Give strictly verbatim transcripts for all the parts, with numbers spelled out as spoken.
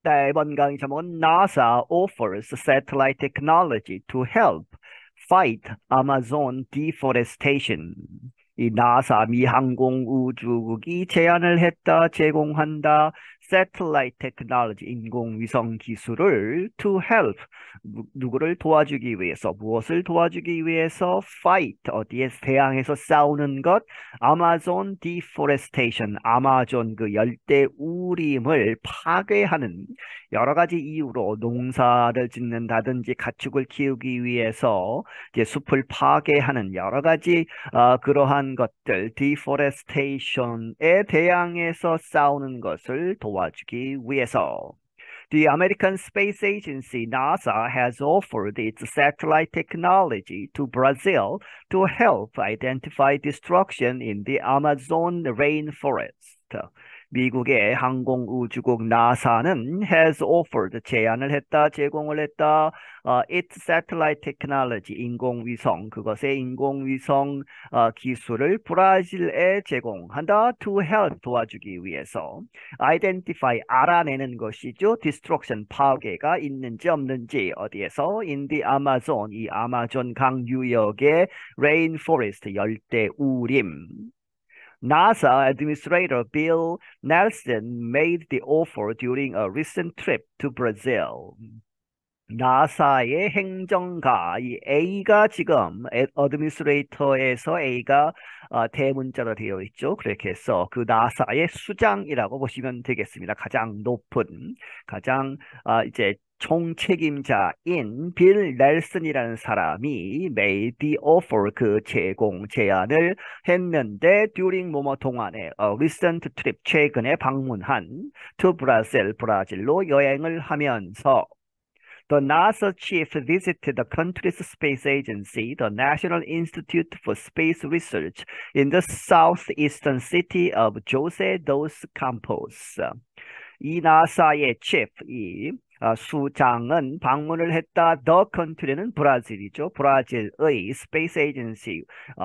자, 이번 강의 제목은 NASA offers satellite technology to help fight Amazon deforestation. 이 나사 미 항공우주국이 제안을 했다, 제공한다. Satellite technology, 인공위성 기술을 to help, 누구를 도와주기 위해서, 무엇을 도와주기 위해서 fight, 어디에 대항해서 싸우는 것, 아마존 deforestation, 아마존 그 열대 우림을 파괴하는 여러 가지 이유로 농사를 짓는다든지 가축을 키우기 위해서 이제 숲을 파괴하는 여러 가지 어, 그러한 것들, deforestation에 대항해서 싸우는 것을 도와주기 위해서. The American Space Agency, NASA, has offered its satellite technology to Brazil to help identify destruction in the Amazon rainforest. 미국의 항공우주국 나사는 has offered, 제안을 했다, 제공을 했다, uh, its satellite technology, 인공위성, 그것의 인공위성 uh, 기술을 브라질에 제공한다, to help, 도와주기 위해서, identify, 알아내는 것이죠, destruction, 파괴가 있는지 없는지, 어디에서, in the Amazon, 이 아마존 강 유역의 rainforest, 열대우림. NASA Administrator Bill Nelson made the offer during a recent trip to Brazil. 나사의 행정가, 이 A가 지금 어드미니스트레이터에서 A가 어, 대문자로 되어 있죠. 그렇게 해서 그 나사의 수장이라고 보시면 되겠습니다. 가장 높은, 가장 어, 이제 총책임자인 빌 넬슨이라는 사람이 made the offer, 그 제공, 제안을 했는데 during 뭐뭐 동안에 a recent trip, 최근에 방문한 to Brazil, 브라질로 여행을 하면서 The NASA chief visited the country's space agency, the National Institute for Space Research, in the southeastern city of José dos Campos. 이 나사의 chief, 이 어, 수장은 방문을 했다. The country는 브라질이죠. 브라질의 space agency, 어,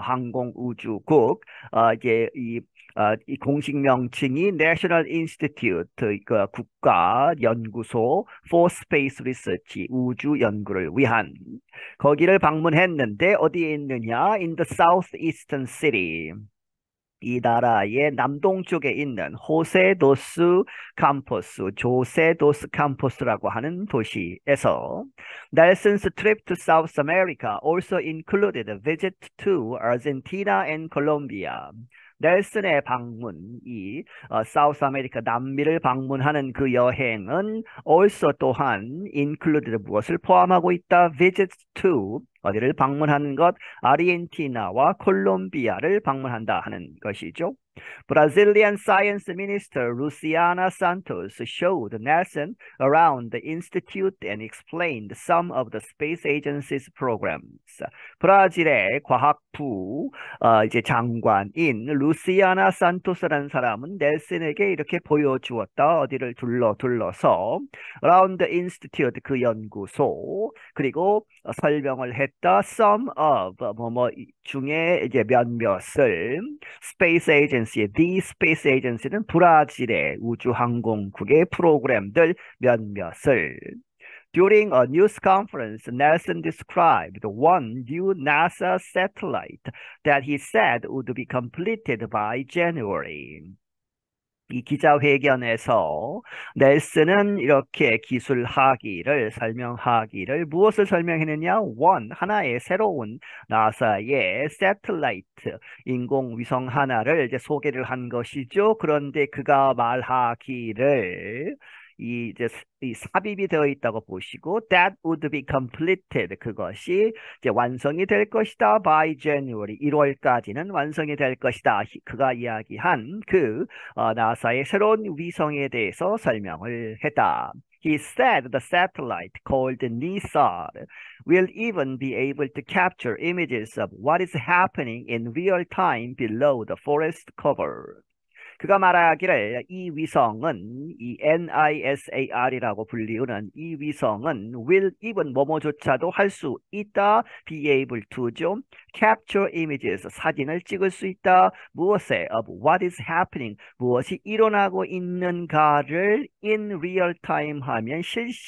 항공우주국, 어, 이제 이 어, 이 공식 명칭이 National Institute, 그 국가 연구소 for Space Research, 우주 연구를 위한, 거기를 방문했는데 어디에 있느냐? In the southeastern city. 이 나라의 남동쪽에 있는 호세도스 캠퍼스, 조세도스 캠퍼스라고 하는 도시에서 Nelson's trip to South America also included a visit to Argentina and Colombia. 넬슨의 방문이 어, 사우스 아메리카 남미를 방문하는 그 여행은 also 또한 included, 무엇을 포함하고 있다? visit to, 어디를 방문하는 것? 아르헨티나와 콜롬비아를 방문한다 하는 것이죠. Brazilian Science Minister Luciana Santos showed Nelson around the institute and explained some of the space agency's programs. 브라질의 과학부 어, 이제 장관인 루시아나 산토스라는 사람은 넬슨에게 이렇게 보여주었다. 어디를 둘러 둘러서 around the institute, 그 연구소, 그리고 설명을 했다. Some of 뭐뭐 중에 이제 몇몇을 space agency, the space agency는 브라질의 우주항공국의 프로그램들 몇몇을. During a news conference, Nelson described one new NASA satellite that he said would be completed by January. 이 기자회견에서 넬슨은 이렇게 기술하기를, 설명하기를, 무엇을 설명했느냐? one, 하나의 새로운 나사의 새틀라이트, 인공위성 하나를 이제 소개를 한 것이죠. 그런데 그가 말하기를, 이 이제 이 삽입이 되어 있다고 보시고 that would be completed, 그것이 이제 완성이 될 것이다 by January, 일월까지는 완성이 될 것이다. 그가 이야기한 그 어, 나사의 새로운 위성에 대해서 설명을 했다. He said the satellite called NISAR will even be able to capture images of what is happening in real time below the forest cover. 그가 말하기를 이 위성은 이 NISAR이라고 불리우는 이 위성은 will even 뭐뭐조차도 할 수 있다. be able to죠. capture images 사진을 찍을 수 있다. 무엇에 of what is happening 무엇이 일어나고 있는가를 in real time 하면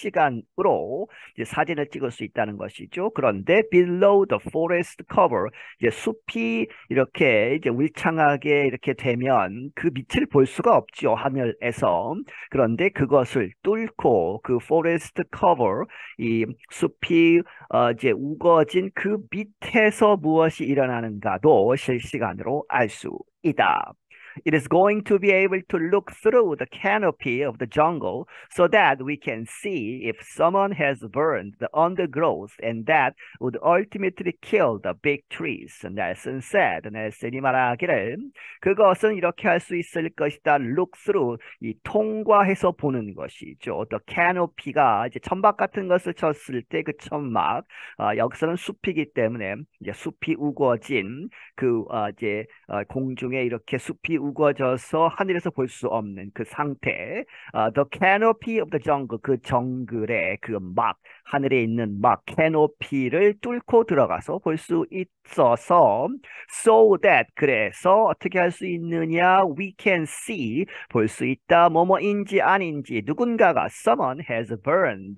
실시간으로 이제 사진을 찍을 수 있다는 것이죠. 그런데 below the forest cover 이제 숲이 이렇게 이제 울창하게 이렇게 되면 그 빛을 볼 수가 없죠. 하늘에서. 그런데 그것을 뚫고 그 forest cover 이 숲이 어 이제 우거진 그 밑에서 무엇이 일어나는가도 실시간으로 알 수 있다. It is going to be able to look through the canopy of the jungle so that we can see if someone has burned the undergrowth and that would ultimately kill the big trees. 넬슨 said. 넬슨이 말하기를 그것은 이렇게 할 수 있을 것이다. Look through 이 통과해서 보는 것이죠. The canopy가 이제 천막 같은 것을 쳤을 때 그 천막 어, 여기서는 숲이기 때문에 이제 숲이 우거진 그 어, 이제 어, 공중에 이렇게 숲이 우거져서 하늘에서 볼 수 없는 그 상태. uh, The canopy of the jungle 그 정글의 그 막 하늘에 있는 막 캐노피를 뚫고 들어가서 볼 수 있어서 so that 그래서 어떻게 할 수 있느냐 we can see 볼 수 있다 뭐뭐인지 아닌지 누군가가 someone has burned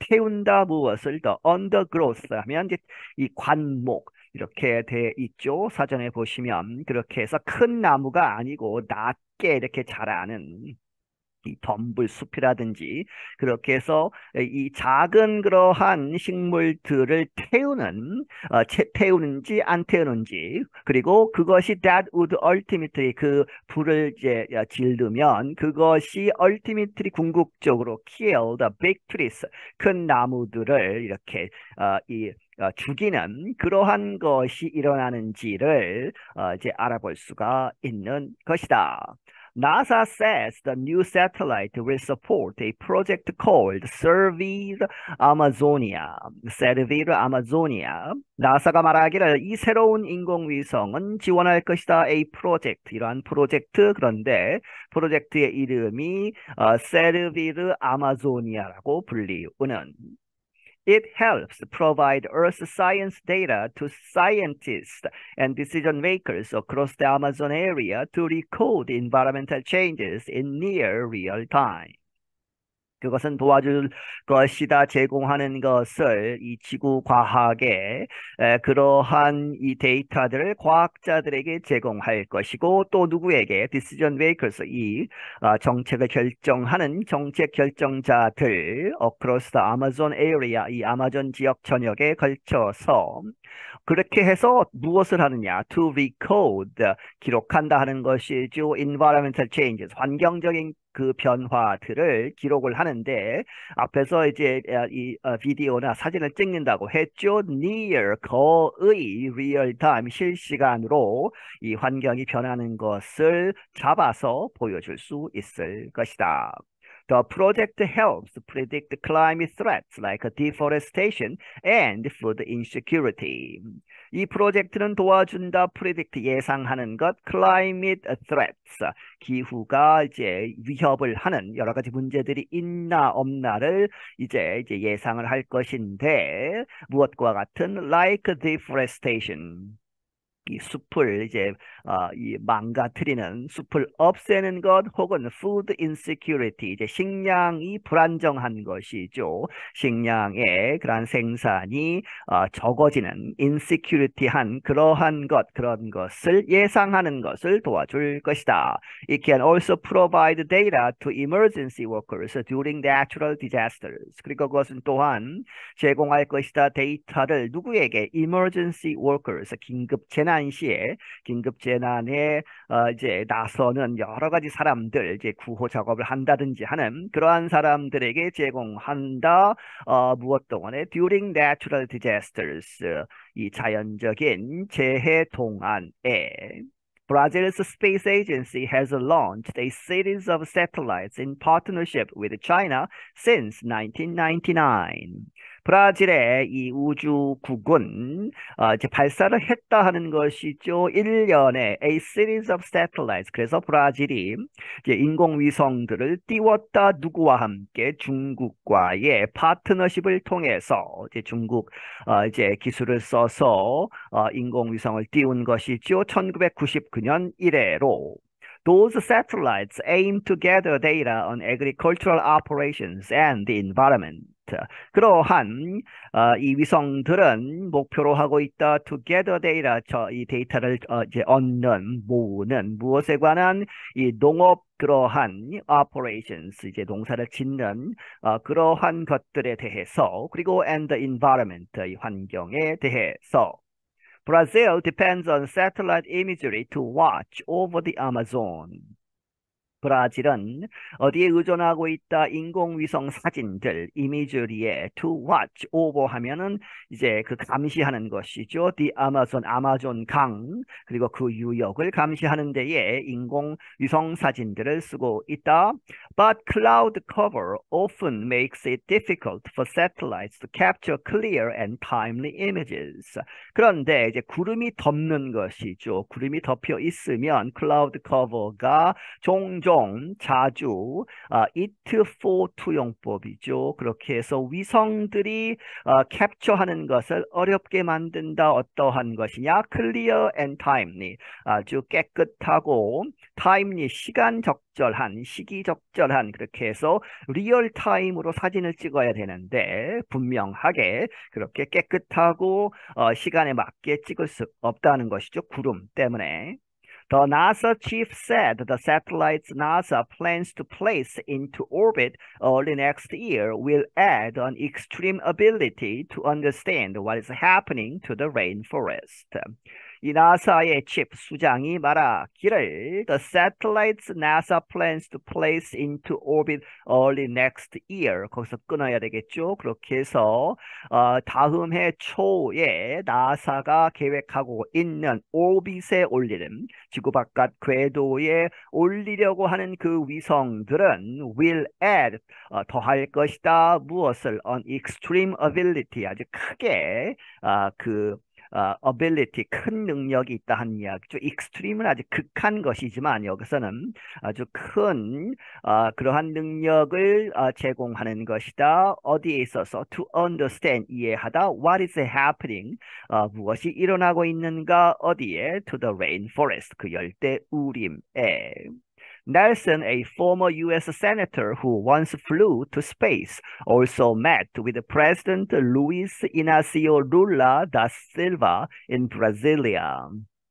태운다 무엇을 the undergrowth 하면 이제 이 관목 이렇게 돼 있죠. 사전에 보시면 그렇게 해서 큰 나무가 아니고 낮게 이렇게 자라는 이 덤불숲이라든지 그렇게 해서 이 작은 그러한 식물들을 태우는 어, 채, 태우는지 안 태우는지 그리고 그것이 that would ultimately 그 불을 이제 질르면 그것이 ultimately 궁극적으로 kill the big trees 큰 나무들을 이렇게 어, 이 어, 죽이는 그러한 것이 일어나는지를 어, 이제 알아볼 수가 있는 것이다. NASA says the new satellite will support a project called Servir Amazonia. Servir Amazonia. 나사가 말하기를 이 새로운 인공위성은 지원할 것이다. A project. 이러한 프로젝트. 그런데 프로젝트의 이름이 어, Servir Amazonia라고 불리우는 It helps provide Earth science data to scientists and decision makers across the Amazon area to recode environmental changes in near real time. 그것은 도와줄 것이다 제공하는 것을 이 지구 과학에 에, 그러한 이 데이터들을 과학자들에게 제공할 것이고 또 누구에게 decision makers 이 어, 정책을 결정하는 정책 결정자들 across the Amazon area 이 아마존 지역 전역에 걸쳐서 그렇게 해서 무엇을 하느냐 to recode 기록한다 하는 것이죠. environmental changes 환경적인 그 변화들을 기록을 하는데 앞에서 이제 이 비디오나 사진을 찍는다고 했죠. near 거의 real time 실시간으로 이 환경이 변하는 것을 잡아서 보여줄 수 있을 것이다. The project helps predict climate threats like deforestation and food insecurity. 이 프로젝트는 도와준다. predict 예상하는 것, climate threats 기후가 이제 위협을 하는 여러 가지 문제들이 있나 없나를 이제 이제 예상을 할 것인데 무엇과 같은 like deforestation. 이 숲을 이제 어, 이 망가뜨리는 숲을 없애는 것 혹은 food insecurity 이제 식량이 불안정한 것이죠. 식량의 그러한 생산이 어, 적어지는 insecurity한 그러한 것 그런 것을 예상하는 것을 도와줄 것이다. It can also provide data to emergency workers during natural disasters. 그리고 그것은 또한 제공할 것이다. 데이터를 누구에게 emergency workers 긴급 재난 시에 긴급 재난에 어, 이제 나서는 여러 가지 사람들 이제 구호 작업을 한다든지 하는 그러한 사람들에게 제공한다. 어, 무엇 동안에 during natural disasters 이 자연적인 재해 동안에 Brazil's space agency has launched a series of satellites in partnership with China since nineteen ninety-nine. 브라질의 이 우주국은 어, 이제 발사를 했다 하는 것이죠. 일 년에 a series of satellites. 그래서 브라질이 이제 인공위성들을 띄웠다. 누구와 함께? 중국과의 파트너십을 통해서 이제 중국 어, 이제 기술을 써서 어, 인공위성을 띄운 것이죠. 천구백구십구 년 이래로. Those satellites aim to gather data on agricultural operations and the environment. 그러한 어, 이 위성들은 목표로 하고 있다. To gather data, 저 이 데이터를 어, 이제 얻는, 모으는 무엇에 관한 이 농업 그러한 operations, 이제 농사를 짓는 어, 그러한 것들에 대해서 그리고 and the environment, 이 환경에 대해서. Brazil depends on satellite imagery to watch over the Amazon. 브라질은 어디에 의존하고 있다? 인공위성 사진들, 이미저리에 to watch over 하면은 이제 그 감시하는 것이죠. The Amazon, 아마존 강, 그리고 그 유역을 감시하는 데에 인공위성 사진들을 쓰고 있다. But cloud cover often makes it difficult for satellites to capture clear and timely images. 그런데 이제 구름이 덮는 것이죠. 구름이 덮여 있으면 cloud cover가 종종 자주 어, it for 투용법이죠. 그렇게 해서 위성들이 어, 캡처하는 것을 어렵게 만든다. 어떠한 것이냐? clear and timely. 아주 깨끗하고 timely, 시간 적절한, 시기 적절한. 그렇게 해서 리얼 타임으로 사진을 찍어야 되는데 분명하게 그렇게 깨끗하고 어, 시간에 맞게 찍을 수 없다는 것이죠. 구름 때문에. The NASA chief said the satellites NASA plans to place into orbit early next year will add an extreme ability to understand what is happening to the rainforest. 이 나사의 칩 수장이 말하기를 The satellites NASA plans to place into orbit early next year. 거기서 끊어야 되겠죠. 그렇게 해서 어, 다음 해 초에 나사가 계획하고 있는 오rbit에 올리는 지구 바깥 궤도에 올리려고 하는 그 위성들은 will add 어, 더할 것이다. 무엇을? An extreme ability, 아주 크게 어, 그 어, ability, 큰 능력이 있다 하는 이야기죠. extreme은 아주 극한 것이지만 여기서는 아주 큰 어, 그러한 능력을 어, 제공하는 것이다. 어디에 있어서 to understand, 이해하다. what is happening, 어, 무엇이 일어나고 있는가. 어디에? to the rainforest, 그 열대 우림에. Nelson, a former U S senator who once flew to space, also met with President Luis Inácio Lula da Silva in Brasilia.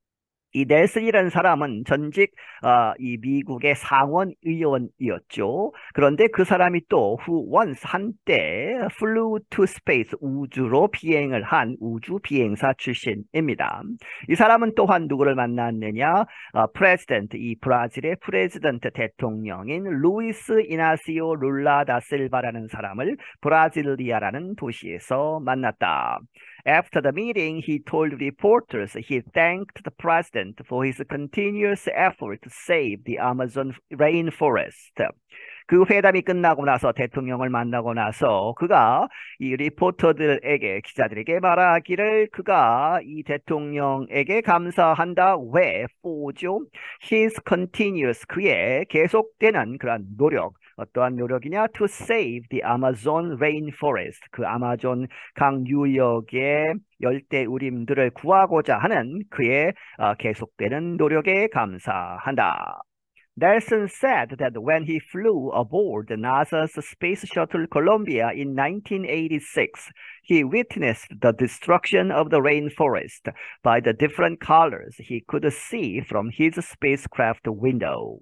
이 넬슨이라는 사람은 전직 어, 이 미국의 상원 의원이었죠. 그런데 그 사람이 또 who once 한때 flew to space, 우주로 비행을 한 우주 비행사 출신입니다. 이 사람은 또한 누구를 만났느냐? 어, 프레지던트, 이 브라질의 프레지던트 대통령인 루이스 이나시오 룰라 다 실바라는 사람을 브라질리아라는 도시에서 만났다. After the meeting, he told reporters he thanked the president for his continuous effort to save the Amazon rainforest. 그 회담이 끝나고 나서 대통령을 만나고 나서 그가 이 리포터들에게, 기자들에게 말하기를 그가 이 대통령에게 감사한다. 왜? for죠. His continuous, 그의 계속되는 그런 노력. 어떠한 노력이냐? To save the Amazon rainforest. 그 아마존 강 유역의 열대 우림들을 구하고자 하는 그의 어, 계속되는 노력에 감사한다. Nelson said that when he flew aboard NASA's Space Shuttle Columbia in nineteen eighty-six, he witnessed the destruction of the rainforest by the different colors he could see from his spacecraft window.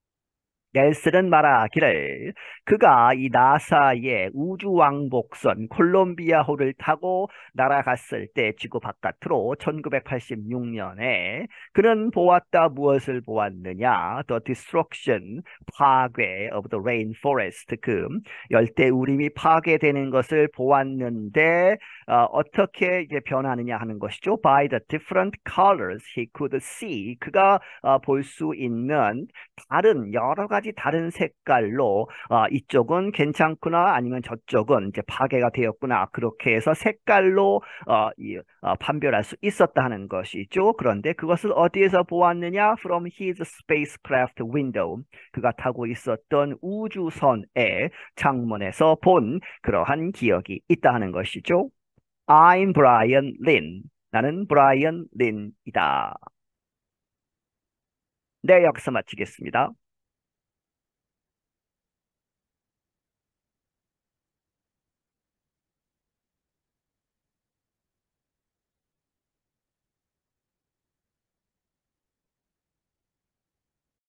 넬슨은 말하기를 그가 이 나사의 우주왕복선 콜롬비아호를 타고 날아갔을 때 지구 바깥으로 천구백팔십육 년에 그는 보았다. 무엇을 보았느냐? The destruction, 파괴 of the rainforest, 그 열대 우림이 파괴되는 것을 보았는데 어, 어떻게 이제 변하느냐 하는 것이죠. By the different colors he could see, 그가 어, 볼 수 있는 다른 여러 가지 가지 다른 색깔로 어, 이쪽은 괜찮구나 아니면 저쪽은 이제 파괴가 되었구나 그렇게 해서 색깔로 어, 이, 어, 판별할 수 있었다 하는 것이죠. 그런데 그것을 어디에서 보았느냐? From his spacecraft window. 그가 타고 있었던 우주선의 창문에서 본 그러한 기억이 있다 하는 것이죠. I'm Brian Lin. 나는 브라이언 린이다. 네, 여기서 마치겠습니다.